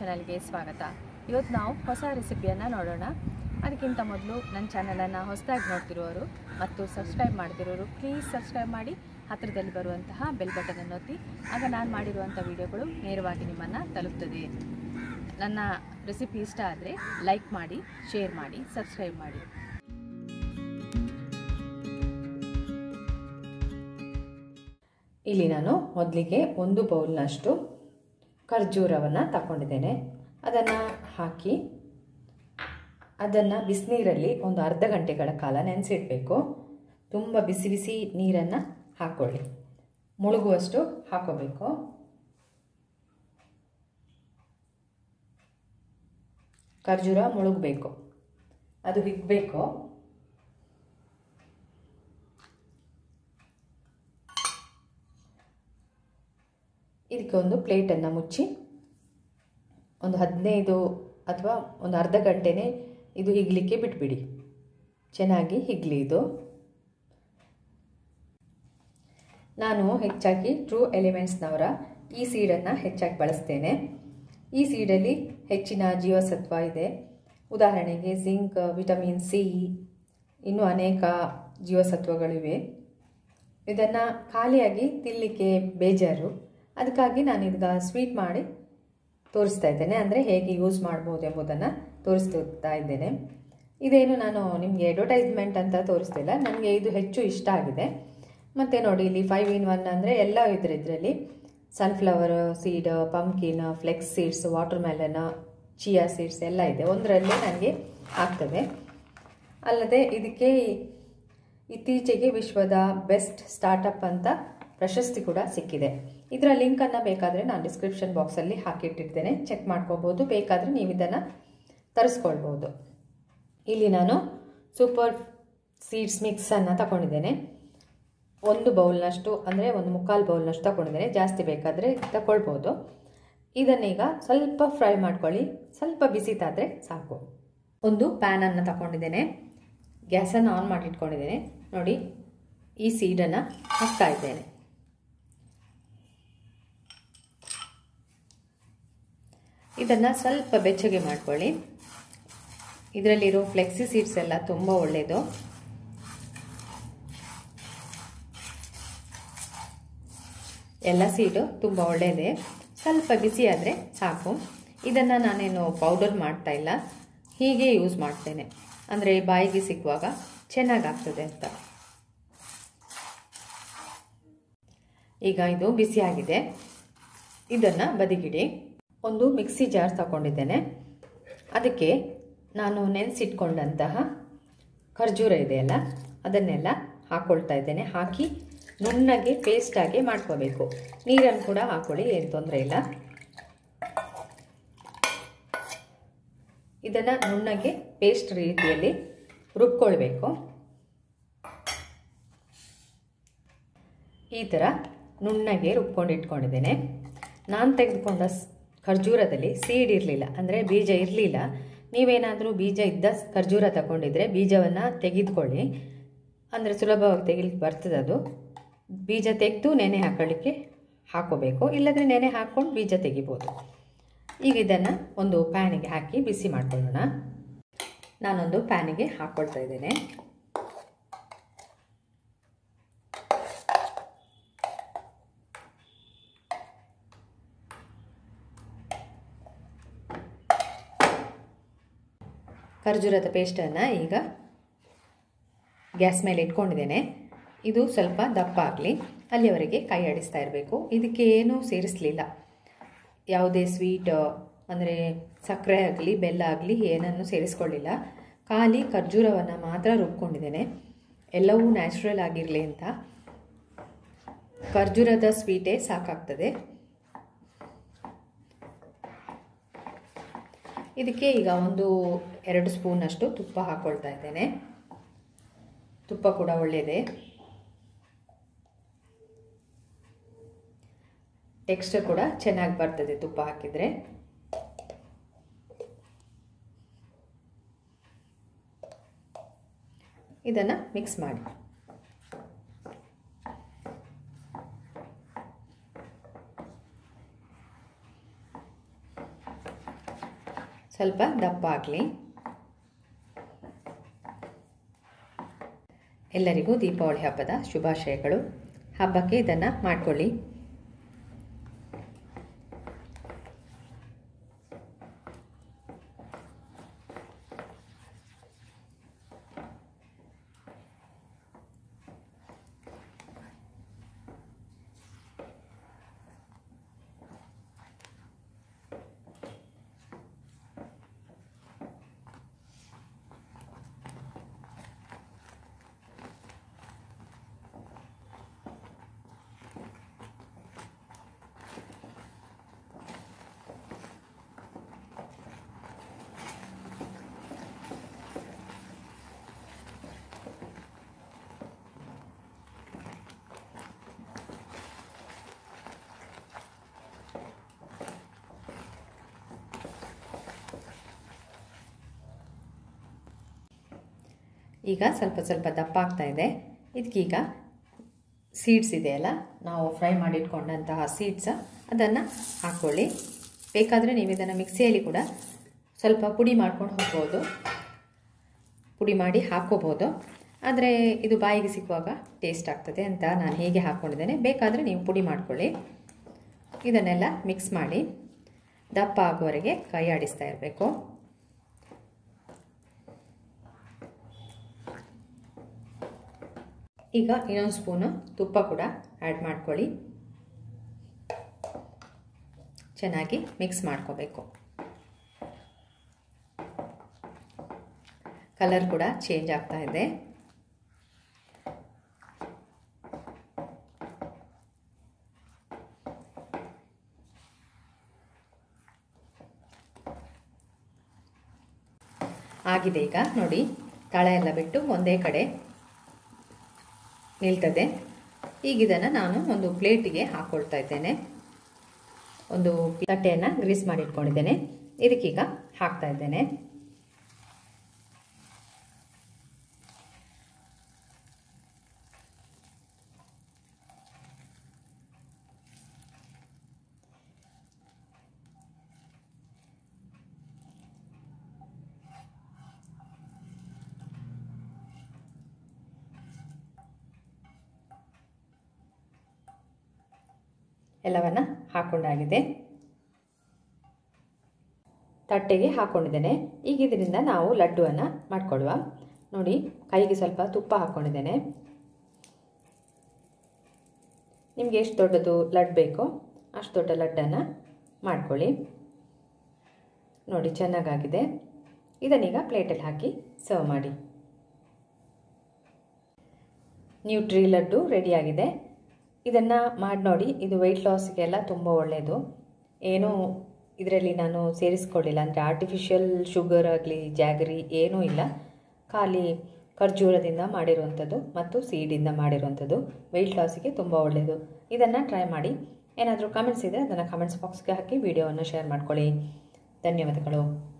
ಚಾನಲ್ಗೆ ಸ್ವಾಗತ. ಇವತ್ತು ನಾವು ಹೊಸ ರೆಸಿಪಿಯನ್ನು ನೋಡೋಣ. ಅದಕ್ಕಿಂತ ಮೊದಲು ನನ್ನ ಚಾನಲನ್ನು ಹೊಸದಾಗಿ ನೋಡ್ತಿರೋರು ಮತ್ತು ಸಬ್ಸ್ಕ್ರೈಬ್ ಮಾಡ್ತಿರೋರು ಪ್ಲೀಸ್ ಸಬ್ಸ್ಕ್ರೈಬ್ ಮಾಡಿ, ಹತ್ತಿರದಲ್ಲಿ ಬರುವಂತಹ ಬೆಲ್ ಬಟನ್ ಒತ್ತಿ. ಆಗ ನಾನು ಮಾಡಿರುವಂಥ ವಿಡಿಯೋಗಳು ನೇರವಾಗಿ ನಿಮ್ಮನ್ನು ತಲುಪ್ತದೆ. ನನ್ನ ರೆಸಿಪಿ ಇಷ್ಟ ಆದರೆ ಲೈಕ್ ಮಾಡಿ, ಶೇರ್ ಮಾಡಿ, ಸಬ್ಸ್ಕ್ರೈಬ್ ಮಾಡಿ. ಇಲ್ಲಿ ನಾನು ಮೊದಲಿಗೆ 1 ಬೌಲ್ನಷ್ಟು ಖರ್ಜೂರವನ್ನು ತಗೊಂಡಿದ್ದೇನೆ. ಅದನ್ನು ಹಾಕಿ ಅದನ್ನು ಬಿಸಿನೀರಲ್ಲಿ ಒಂದು ಅರ್ಧ ಗಂಟೆಗಳ ಕಾಲ ನೆನೆಸಿಡಬೇಕು. ತುಂಬ ಬಿಸಿ ಬಿಸಿ ನೀರನ್ನು ಹಾಕ್ಕೊಳ್ಳಿ, ಮುಳುಗುವಷ್ಟು ಹಾಕೋಬೇಕು. ಖರ್ಜೂರ ಮುಳುಗಬೇಕು, ಅದು ಹಿಗ್ಬೇಕು. ಇದಕ್ಕೆ ಒಂದು ಪ್ಲೇಟನ್ನು ಮುಚ್ಚಿ ಒಂದು 15 ಅಥವಾ ಒಂದು ಅರ್ಧ ಗಂಟೆನೇ ಇದು ಹಿಗ್ಲಿಕ್ಕೆ ಬಿಟ್ಬಿಡಿ. ಚೆನ್ನಾಗಿ ಹಿಗ್ಲಿ ಇದು. ನಾನು ಹೆಚ್ಚಾಗಿ ಟ್ರೂ ಎಲಿಮೆಂಟ್ಸ್ನವರ ಈ ಸೀಡನ್ನು ಹೆಚ್ಚಾಗಿ ಬಳಸ್ತೇನೆ. ಈ ಸೀಡಲ್ಲಿ ಹೆಚ್ಚಿನ ಜೀವಸತ್ವ ಇದೆ. ಉದಾಹರಣೆಗೆ ಜಿಂಕ್, ವಿಟಮಿನ್ ಸಿ, ಇನ್ನೂ ಅನೇಕ ಜೀವಸತ್ವಗಳಿವೆ. ಇದನ್ನು ಖಾಲಿಯಾಗಿ ತಿನ್ನಲಿಕ್ಕೆ ಬೇಜಾರು. ಅದಕ್ಕಾಗಿ ನಾನು ಇದೀಗ ಸ್ವೀಟ್ ಮಾಡಿ ತೋರಿಸ್ತಾ ಇದ್ದೇನೆ, ಅಂದರೆ ಹೇಗೆ ಯೂಸ್ ಮಾಡ್ಬೋದು ಎಂಬುದನ್ನು ತೋರಿಸ್ತಾ ಇದ್ದೇನೆ. ಇದೇನು ನಾನು ನಿಮಗೆ ಅಡ್ವರ್ಟೈಸ್ಮೆಂಟ್ ಅಂತ ತೋರಿಸ್ತಿಲ್ಲ, ನನಗೆ ಇದು ಹೆಚ್ಚು ಇಷ್ಟ ಆಗಿದೆ. ಮತ್ತು ನೋಡಿ, ಇಲ್ಲಿ 5 in 1 ಅಂದರೆ ಎಲ್ಲ ಇದರಲ್ಲಿ sunflower seed, pumpkin, flax seeds, watermelon, chia seeds ಎಲ್ಲ ಇದೆ. ಒಂದರಲ್ಲೇ ನನಗೆ ಆಗ್ತದೆ. ಅಲ್ಲದೆ ಇದಕ್ಕೆ ಇತ್ತೀಚೆಗೆ ವಿಶ್ವದ ಬೆಸ್ಟ್ ಸ್ಟಾರ್ಟಪ್ ಅಂತ ಪ್ರಶಸ್ತಿ ಕೂಡ ಸಿಕ್ಕಿದೆ. ಇದರ ಲಿಂಕನ್ನು ಬೇಕಾದರೆ ನಾನು ಡಿಸ್ಕ್ರಿಪ್ಷನ್ ಬಾಕ್ಸಲ್ಲಿ ಹಾಕಿಟ್ಟಿರ್ತೇನೆ, ಚೆಕ್ ಮಾಡ್ಕೋಬೋದು. ಬೇಕಾದರೆ ನೀವು ಇದನ್ನು ತರಿಸ್ಕೊಳ್ಬೋದು. ಇಲ್ಲಿ ನಾನು ಸೂಪರ್ ಸೀಡ್ಸ್ ಮಿಕ್ಸನ್ನು ತಗೊಂಡಿದ್ದೇನೆ. 1 ಬೌಲ್ನಷ್ಟು ಅಂದರೆ 1/4 ಬೌಲ್ನಷ್ಟು ತಗೊಂಡಿದ್ದೇನೆ. ಜಾಸ್ತಿ ಬೇಕಾದರೆ ತಗೊಳ್ಬೋದು. ಇದನ್ನೀಗ ಸ್ವಲ್ಪ ಫ್ರೈ ಮಾಡ್ಕೊಳ್ಳಿ, ಸ್ವಲ್ಪ ಬಿಸಿತಾದರೆ ಸಾಕು. ಒಂದು ಪ್ಯಾನನ್ನು ತಗೊಂಡಿದ್ದೇನೆ, ಗ್ಯಾಸನ್ನು ಆನ್ ಮಾಡಿಟ್ಕೊಂಡಿದ್ದೇನೆ. ನೋಡಿ, ಈ ಸೀಡನ್ನು ಹಾಕ್ತಾ ಇದ್ದೇನೆ. ಇದನ್ನು ಸ್ವಲ್ಪ ಬೆಚ್ಚಗೆ ಮಾಡ್ಕೊಳ್ಳಿ. ಇದರಲ್ಲಿರೋ ಫ್ಲೆಕ್ಸಿ ಸೀಡ್ಸ್ ಎಲ್ಲ ತುಂಬ ಒಳ್ಳೆಯದು. ಎಲ್ಲ ಸೀಡು ತುಂಬ ಒಳ್ಳೆಯದೇ. ಸ್ವಲ್ಪ ಬಿಸಿ ಆದರೆ ಸಾಕು. ಇದನ್ನು ನಾನೇನು ಪೌಡರ್ ಮಾಡ್ತಾ ಇಲ್ಲ, ಹೀಗೆ ಯೂಸ್ ಮಾಡ್ತೇನೆ, ಅಂದರೆ ಬಾಯಿಗೆ ಸಿಕ್ಕುವಾಗ ಚೆನ್ನಾಗಾಗ್ತದೆ ಅಂತ. ಈಗ ಇದು ಬಿಸಿಯಾಗಿದೆ, ಇದನ್ನು ಬದಿಗಿಡಿ. ಒಂದು ಮಿಕ್ಸಿ ಜಾರ್ ತಗೊಂಡಿದ್ದೇನೆ. ಅದಕ್ಕೆ ನಾನು ನೆನೆಸಿಟ್ಕೊಂಡಂತಹ ಖರ್ಜೂರ ಇದೆಯಲ್ಲ, ಅದನ್ನೆಲ್ಲ ಹಾಕ್ಕೊಳ್ತಾ ಇದ್ದೇನೆ. ಹಾಕಿ ನುಣ್ಣಗೆ ಪೇಸ್ಟಾಗಿ ಮಾಡ್ಕೋಬೇಕು. ನೀರನ್ನು ಕೂಡ ಹಾಕ್ಕೊಳ್ಳಿ, ಏನು ತೊಂದರೆ ಇಲ್ಲ. ಇದನ್ನು ನುಣ್ಣಗೆ ಪೇಸ್ಟ್ ರೀತಿಯಲ್ಲಿ ರುಬ್ಕೊಳ್ಬೇಕು. ಈ ಥರ ನುಣ್ಣಗೆ ರುಬ್ಕೊಂಡಿಟ್ಕೊಂಡಿದ್ದೇನೆ. ನಾನು ತೆಗೆದುಕೊಂಡ ಖರ್ಜೂರದಲ್ಲಿ ಸೀಡ್ ಇರಲಿಲ್ಲ, ಅಂದರೆ ಬೀಜ ಇರಲಿಲ್ಲ. ನೀವೇನಾದರೂ ಬೀಜ ಇದ್ದ ಖರ್ಜೂರ ತಗೊಂಡಿದ್ರೆ ಬೀಜವನ್ನು ತೆಗೆದುಕೊಳ್ಳಿ, ಅಂದರೆ ಸುಲಭವಾಗಿ ತೆಗಿಲಿಕ್ಕೆ ಬರ್ತದೆ. ಅದು ಬೀಜ ತೆಗೆದು ನೆನೆ ಹಾಕೋಬೇಕು, ಇಲ್ಲದ್ರೆ ನೆನೆ ಹಾಕ್ಕೊಂಡು ಬೀಜ ತೆಗಿಬೋದು. ಈಗ ಇದನ್ನು ಒಂದು ಪ್ಯಾನಿಗೆ ಹಾಕಿ ಬಿಸಿ ಮಾಡ್ಕೊಳ್ಳೋಣ. ನಾನೊಂದು ಪ್ಯಾನಿಗೆ ಹಾಕ್ಕೊಳ್ತಾ ಇದ್ದೇನೆ. ಖರ್ಜೂರದ ಪೇಸ್ಟನ್ನು ಈಗ ಗ್ಯಾಸ್ ಮೇಲೆ ಇಟ್ಕೊಂಡಿದ್ದೇನೆ. ಇದು ಸ್ವಲ್ಪ ದಪ್ಪ ಆಗಲಿ, ಅಲ್ಲಿಯವರೆಗೆ ಕೈ ಆಡಿಸ್ತಾ ಇರಬೇಕು. ಇದಕ್ಕೆ ಏನೂ ಸೇರಿಸಲಿಲ್ಲ, ಯಾವುದೇ ಸ್ವೀಟ್ ಅಂದರೆ ಸಕ್ಕರೆ ಆಗಲಿ ಬೆಲ್ಲ ಆಗಲಿ ಏನನ್ನು ಸೇರಿಸ್ಕೊಳ್ಳಿಲ್ಲ. ಖಾಲಿ ಖರ್ಜೂರವನ್ನು ಮಾತ್ರ ರುಬ್ಕೊಂಡಿದ್ದೇನೆ. ಎಲ್ಲವೂ ನ್ಯಾಚುರಲ್ ಆಗಿರಲಿ ಅಂತ. ಖರ್ಜೂರದ ಸ್ವೀಟೇ ಸಾಕಾಗ್ತದೆ. ಇದಕ್ಕೆ ಈಗ 1-2 ಸ್ಪೂನಷ್ಟು ತುಪ್ಪ ಹಾಕ್ಕೊಳ್ತಾ ಇದ್ದೇನೆ. ತುಪ್ಪ ಕೂಡ ಒಳ್ಳೆಯದೇ, ಟೆಕ್ಸ್ಚರ್ ಕೂಡ ಚೆನ್ನಾಗಿ ಬರ್ತದೆ ತುಪ್ಪ ಹಾಕಿದರೆ. ಇದನ್ನು ಮಿಕ್ಸ್ ಮಾಡಿ. ಸ್ವಲ್ಪ ದಪ್ಪ ಆಗಲಿ. ಎಲ್ಲರಿಗೂ ದೀಪಾವಳಿ ಹಬ್ಬದ ಶುಭಾಶಯಗಳು. ಹಬ್ಬಕ್ಕೆ ಇದನ್ನು ಮಾಡಿಕೊಳ್ಳಿ. ಈಗ ಸ್ವಲ್ಪ ಸ್ವಲ್ಪ ದಪ್ಪ ಆಗ್ತಾ ಇದೆ. ಇದಕ್ಕೀಗ ಸೀಡ್ಸ್ ಇದೆಯಲ್ಲ, ನಾವು ಫ್ರೈ ಮಾಡಿಟ್ಕೊಂಡಂತಹ ಸೀಡ್ಸ್ ಅದನ್ನು ಹಾಕ್ಕೊಳ್ಳಿ. ಬೇಕಾದರೆ ನೀವು ಇದನ್ನು ಮಿಕ್ಸಿಯಲ್ಲಿ ಕೂಡ ಸ್ವಲ್ಪ ಪುಡಿ ಮಾಡ್ಕೊಂಡು ಹೋಗ್ಬೋದು, ಪುಡಿ ಮಾಡಿ ಹಾಕ್ಕೋಬೋದು. ಆದರೆ ಇದು ಬಾಯಿಗೆ ಸಿಕ್ಕುವಾಗ ಟೇಸ್ಟ್ ಆಗ್ತದೆ ಅಂತ ನಾನು ಹೀಗೆ ಹಾಕ್ಕೊಂಡಿದ್ದೇನೆ. ಬೇಕಾದರೆ ನೀವು ಪುಡಿ ಮಾಡ್ಕೊಳ್ಳಿ. ಇದನ್ನೆಲ್ಲ ಮಿಕ್ಸ್ ಮಾಡಿ ದಪ್ಪ ಆಗುವವರೆಗೆ ಕೈ ಆಡಿಸ್ತಾ ಇರಬೇಕು. ಈಗ ಇನ್ನೊಂದು ಸ್ಪೂನು ತುಪ್ಪ ಕೂಡ ಆ್ಯಡ್ ಮಾಡ್ಕೊಳ್ಳಿ. ಚೆನ್ನಾಗಿ ಮಿಕ್ಸ್ ಮಾಡ್ಕೋಬೇಕು. ಕಲರ್ ಕೂಡ ಚೇಂಜ್ ಆಗ್ತಾ ಇದೆ. ಆಗಿದೆ. ಈಗ ನೋಡಿ, ತಳ ಎಲ್ಲ ಬಿಟ್ಟು ಒಂದೇ ಕಡೆ ನಿಲ್ತದೆ. ಈಗ ಇದನ್ನು ನಾನು ಒಂದು ಪ್ಲೇಟಿಗೆ ಹಾಕ್ಕೊಳ್ತಾ ಇದ್ದೇನೆ. ಒಂದು ತಟ್ಟೆಯನ್ನು ಗ್ರೀಸ್ ಮಾಡಿ ಇಟ್ಕೊಂಡಿದ್ದೇನೆ. ಇದಕ್ಕೀಗ ಹಾಕ್ತಾ ಇದ್ದೇನೆ. ಎಲ್ಲವನ್ನು ಹಾಕ್ಕೊಂಡಾಗಿದೆ. ತಟ್ಟೆಗೆ ಹಾಕ್ಕೊಂಡಿದ್ದೇನೆ. ಈಗ ಇದರಿಂದ ನಾವು ಲಡ್ಡುವನ್ನು ಮಾಡಿಕೊಳ್ಳುವ. ನೋಡಿ, ಕೈಗೆ ಸ್ವಲ್ಪ ತುಪ್ಪ ಹಾಕ್ಕೊಂಡಿದ್ದೇನೆ. ನಿಮಗೆ ಎಷ್ಟು ದೊಡ್ಡದು ಲಡ್ಡು ಬೇಕೋ ಅಷ್ಟು ದೊಡ್ಡ ಲಡ್ಡನ್ನು ಮಾಡ್ಕೊಳ್ಳಿ. ನೋಡಿ, ಚೆನ್ನಾಗಾಗಿದೆ. ಇದನ್ನೀಗ ಪ್ಲೇಟಲ್ಲಿ ಹಾಕಿ ಸರ್ವ್ ಮಾಡಿ. ನ್ಯೂಟ್ರಿ ಲಡ್ಡು ರೆಡಿಯಾಗಿದೆ. ಇದನ್ನು ಮಾಡಿ ನೋಡಿ. ಇದು ವೆಯ್ಟ್ ಲಾಸ್ಗೆಲ್ಲ ತುಂಬ ಒಳ್ಳೆಯದು. ಏನೂ ಇದರಲ್ಲಿ ನಾನು ಸೇರಿಸ್ಕೊಳ್ಳಿಲ್ಲ, ಅಂದರೆ ಆರ್ಟಿಫಿಷಿಯಲ್ ಶುಗರ್ ಆಗಲಿ ಜಾಗರಿ ಏನೂ ಇಲ್ಲ. ಖಾಲಿ ಖರ್ಜೂರದಿಂದ ಮಾಡಿರುವಂಥದ್ದು ಮತ್ತು ಸೀಡಿಂದ ಮಾಡಿರುವಂಥದ್ದು. ವೆಯ್ಟ್ ಲಾಸಿಗೆ ತುಂಬ ಒಳ್ಳೆಯದು. ಇದನ್ನು ಟ್ರೈ ಮಾಡಿ. ಏನಾದರೂ ಕಮೆಂಟ್ಸ್ ಇದ್ದರೆ ಅದನ್ನು ಕಮೆಂಟ್ಸ್ ಬಾಕ್ಸ್ಗೆ ಹಾಕಿ ವಿಡಿಯೋವನ್ನು ಶೇರ್ ಮಾಡ್ಕೊಳ್ಳಿ. ಧನ್ಯವಾದಗಳು.